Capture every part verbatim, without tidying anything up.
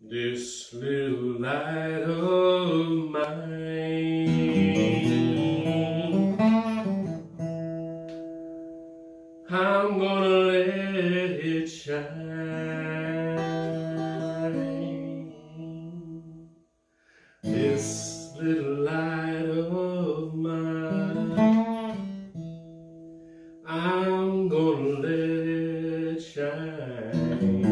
This little light of mine, I'm gonna let it shine. This little light of mine, I'm gonna let it shine.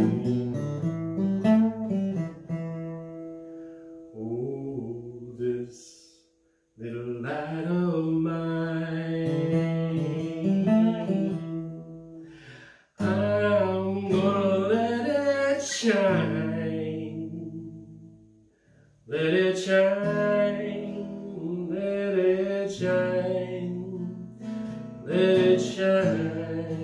Oh, this little light of mine, I'm gonna let it shine. Let it shine, let it shine, let it shine.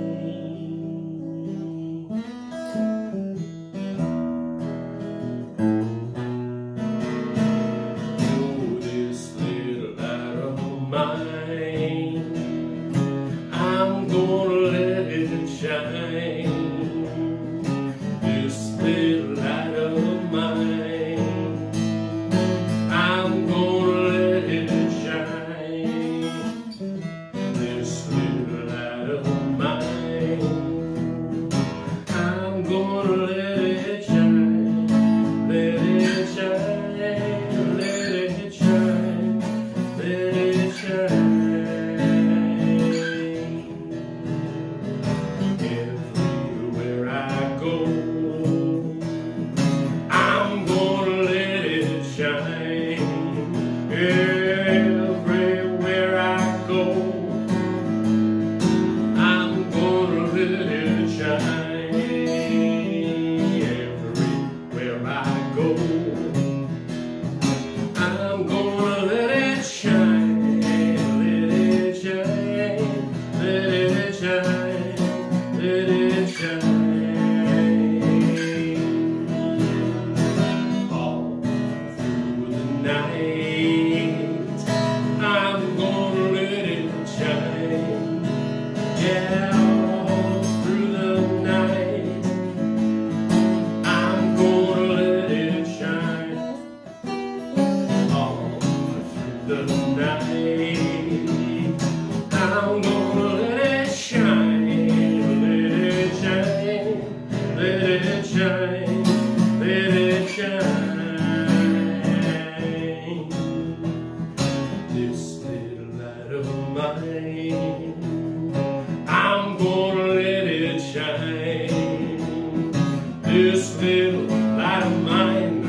I'm gonna let it shine. This little light of mine, I'm gonna let it shine. This little light of mine, I'm gonna let it shine. Let it shine, let it shine, let it shine. Everywhere I go, I'm gonna let it shine. Everywhere I go, I'm gonna let it shine. Everywhere I go, I'm gonna let it shine. Let it shine, let it shine, let it shine. All through the night, I'm gonna let it shine. Yeah, all through the night, I'm gonna let it shine. All through the night, I'm gonna let it shine. Let it shine, let it shine, let it shine. This little light of mine, I'm gonna let it shine. This little light of mine,